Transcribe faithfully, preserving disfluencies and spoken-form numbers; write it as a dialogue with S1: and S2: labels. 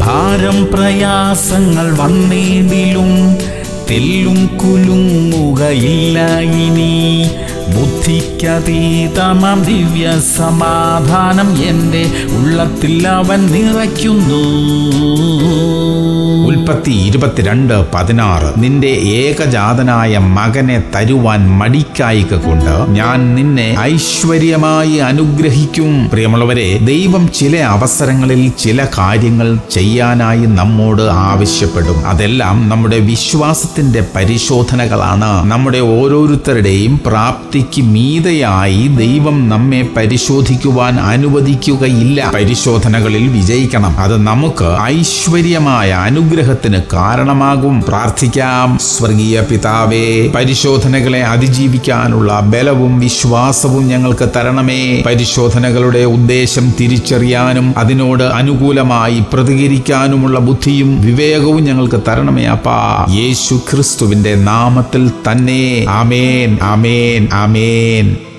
S1: ഭാരം പ്രയാസങ്ങൾ വന്നേതിലും തെല്ലും കുലുങ്ങുകയില്ല ഇനി. ബുദ്ധിക്കതീതമാം ദിവ്യ സമാധാനം എൻ്റെ ഉള്ളത്തിൽ അവൻ നിറയ്ക്കുന്നു.
S2: ഉൽപ്പത്തി ഇരുപത്തിരണ്ട് പതിനാറ്. നിന്റെ ഏകജാതനായ മകനെ തരുവാൻ മടിക്കായിക കൊണ്ട് ഞാൻ നിന്നെ ഐശ്വര്യമായി അനുഗ്രഹിക്കും. പ്രിയമുള്ളവരെ, ദൈവം ചില അവസരങ്ങളിൽ ചില കാര്യങ്ങൾ ചെയ്യാനായി നമ്മോട് ആവശ്യപ്പെടും. അതെല്ലാം നമ്മുടെ വിശ്വാസത്തിന്റെ പരിശോധനകളാണ്. നമ്മുടെ ഓരോരുത്തരുടെയും പ്രാപ്തിക്ക് മീതെയായി ദൈവം നമ്മെ പരിശോധിക്കുവാൻ അനുവദിക്കുകയില്ല. പരിശോധനകളിൽ വിജയിക്കണം. അത് നമുക്ക് ഐശ്വര്യമായ അനുഗ്രഹത്തിന് കാരണമാകും. പ്രാർത്ഥിക്കാം. സ്വർഗീയ പിതാവേ, പരിശോധനകളെ അതിജീവിക്കാനുള്ള ബലവും വിശ്വാസവും ഞങ്ങൾക്ക് തരണമേ. പരിശോധനകളുടെ ഉദ്ദേശം തിരിച്ചറിയാനും അതിനോട് അനുകൂലമായി പ്രതികരിക്കാനുമുള്ള ബുദ്ധിയും വിവേകവും ഞങ്ങൾക്ക് തരണമേ അപ്പാ. യേശു ക്രിസ്തുവിന്റെ നാമത്തിൽ തന്നെ. ആമേൻ, ആമേൻ, ആമേൻ.